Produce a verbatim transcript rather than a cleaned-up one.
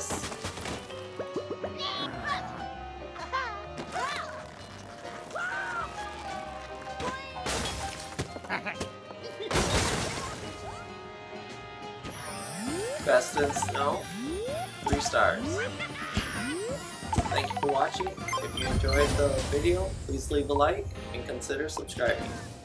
this. Best in snow, three stars. Thank you for watching. If you enjoyed the video, please leave a like and consider subscribing.